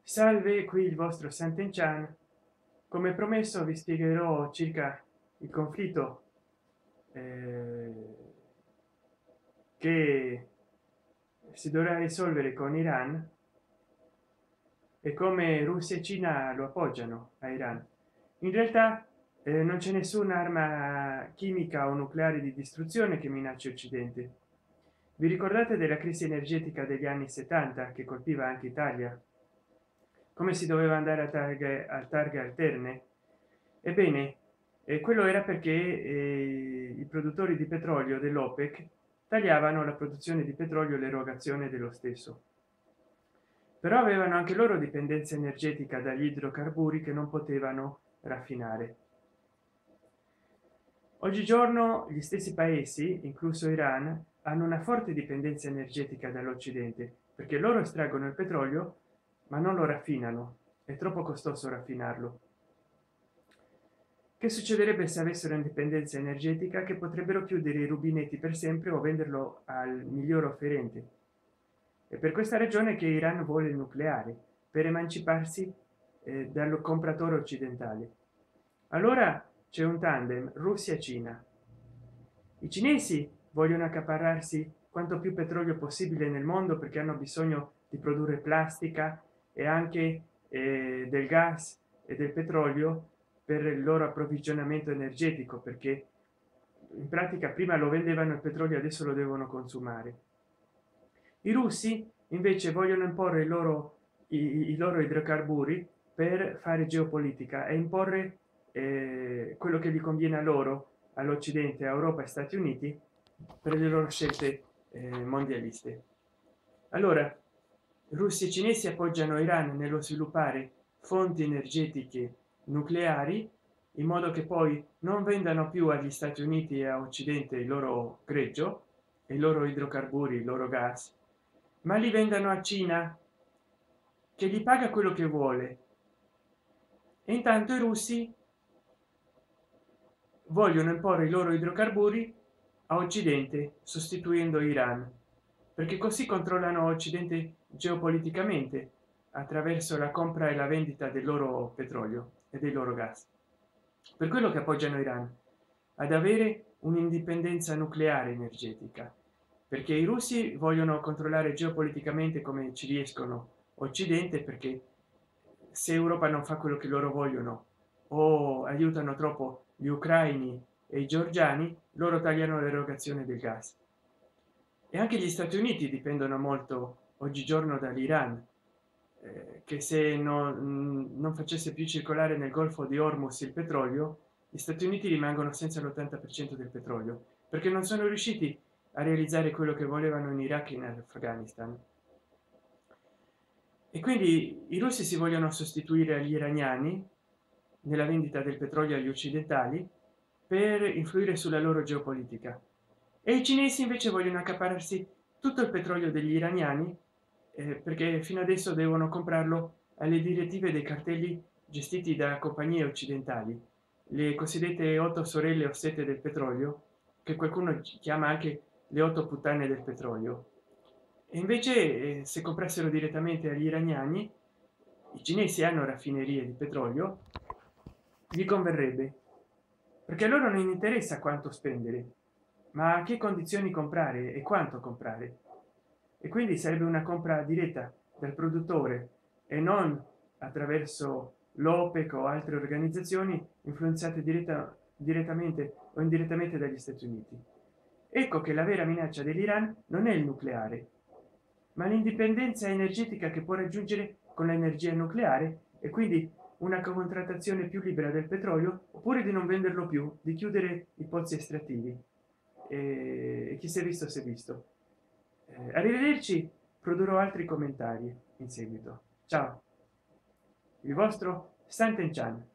Salve, qui il vostro Sant'Enchan. Come promesso vi spiegherò circa il conflitto eh, che si dovrà risolvere con Iran e come Russia e Cina lo appoggiano a Iran. In realtà non c'è nessuna arma chimica o nucleare di distruzione che minaccia Occidente. Vi ricordate della crisi energetica degli anni 70 che colpiva anche Italia? Come si doveva andare a targhe alterne? Ebbene, quello era perché i produttori di petrolio dell'OPEC tagliavano la produzione di petrolio e l'erogazione dello stesso, però avevano anche loro dipendenza energetica dagli idrocarburi che non potevano raffinare. Oggigiorno gli stessi paesi, incluso Iran, hanno una forte dipendenza energetica dall'Occidente perché loro estraggono il petrolio ma non lo raffinano, è troppo costoso raffinarlo. Che succederebbe se avessero indipendenza energetica? Che potrebbero chiudere i rubinetti per sempre o venderlo al miglior offerente. È per questa ragione che Iran vuole il nucleare, per emanciparsi dal compratore occidentale. Allora c'è un tandem Russia-Cina. I cinesi vogliono accaparrarsi quanto più petrolio possibile nel mondo perché hanno bisogno di produrre plastica e anche del gas e del petrolio per il loro approvvigionamento energetico, perché in pratica prima lo vendevano il petrolio, adesso lo devono consumare. I russi invece vogliono imporre i loro idrocarburi per fare geopolitica e imporre quello che gli conviene a loro, all'Occidente, a Europa e Stati Uniti, per le loro scelte mondialiste. Allora russi e cinesi appoggiano Iran nello sviluppare fonti energetiche nucleari in modo che poi non vendano più agli Stati Uniti e a Occidente il loro greggio e i loro idrocarburi, il loro gas, ma li vendano a Cina, che gli paga quello che vuole. E intanto i russi vogliono imporre i loro idrocarburi a Occidente, sostituendo Iran, perché così controllano Occidente geopoliticamente attraverso la compra e la vendita del loro petrolio e dei loro gas. Per quello che appoggiano Iran ad avere un'indipendenza nucleare energetica, perché i russi vogliono controllare geopoliticamente come ci riescono Occidente, perché se Europa non fa quello che loro vogliono o aiutano troppo gli ucraini e i georgiani, loro tagliano l'erogazione del gas. E anche gli Stati Uniti dipendono molto oggigiorno dall'Iran, che se non facesse più circolare nel golfo di Hormuz il petrolio, gli Stati Uniti rimangono senza l'80% del petrolio, perché non sono riusciti a realizzare quello che volevano in Iraq e in Afghanistan. E quindi i russi si vogliono sostituire agli iraniani nella vendita del petrolio agli occidentali per influire sulla loro geopolitica, e i cinesi invece vogliono accaparrarsi tutto il petrolio degli iraniani perché fino adesso devono comprarlo alle direttive dei cartelli gestiti da compagnie occidentali, le cosiddette 8 sorelle o 7 del petrolio, che qualcuno chiama anche le 8 puttane del petrolio. E invece se comprassero direttamente agli iraniani, i cinesi hanno raffinerie di petrolio, gli converrebbe, perché a loro non interessa quanto spendere, ma a che condizioni comprare e quanto comprare. E quindi sarebbe una compra diretta dal produttore e non attraverso l'OPEC o altre organizzazioni influenzate direttamente o indirettamente dagli Stati Uniti. Ecco che la vera minaccia dell'Iran non è il nucleare, ma l'indipendenza energetica che può raggiungere con l'energia nucleare, e quindi una contrattazione più libera del petrolio, oppure di non venderlo più, di chiudere i pozzi estrattivi. E chi si è visto si è visto. Arrivederci, produrrò altri commentari in seguito. Ciao, il vostro Sant'Enchan.